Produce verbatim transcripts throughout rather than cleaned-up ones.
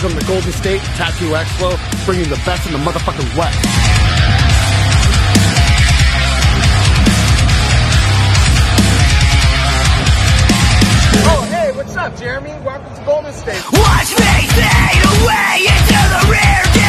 Welcome to Golden State Tattoo Expo, bringing the best in the motherfucking West. Oh, hey, what's up, Jeremy? Welcome to Golden State. Watch me fade away into the rear view.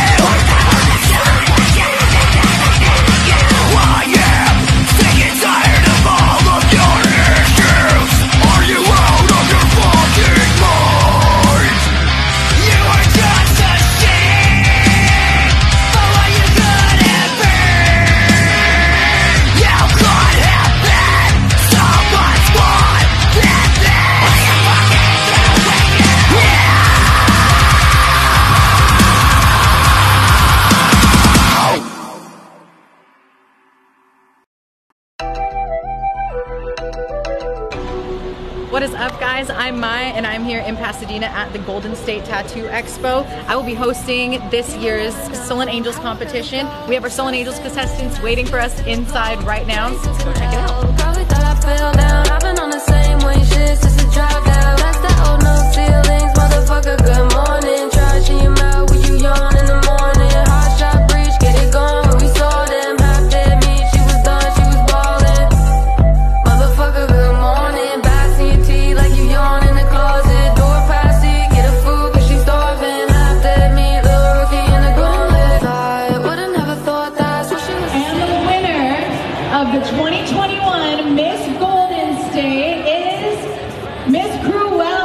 I am sick and tired of all of your issues. Are you out of your fucking mind? You are just a shit for what you could have been. You could have been someone's one that this. What are you fucking doing? Yeah. What is up, guys? I'm Mai, and I'm here in Pasadena at the Golden State Tattoo Expo. I will be hosting this year's Stolen Angels competition. We have our Stolen Angels contestants waiting for us inside right now, so let's go check it out. Probably thought I fell down. I've been on the same way shit since the drive down. That's that old no ceilings, motherfucker. Good morning. Trash in your mouth when you yawn in the morning. Hot shot breach, get it gone. When we saw them half dead meat, she was done, she was ballin'. Motherfucker, good morning. Backs in your teeth like you yawn in the closet. Door past it, get her food 'cause she's starving. Half dead meat, little rookie in the gauntlet. I would've never thought that's what she was. And the winner of the twenty twenty-one Miss Golden State is Miss Cruella.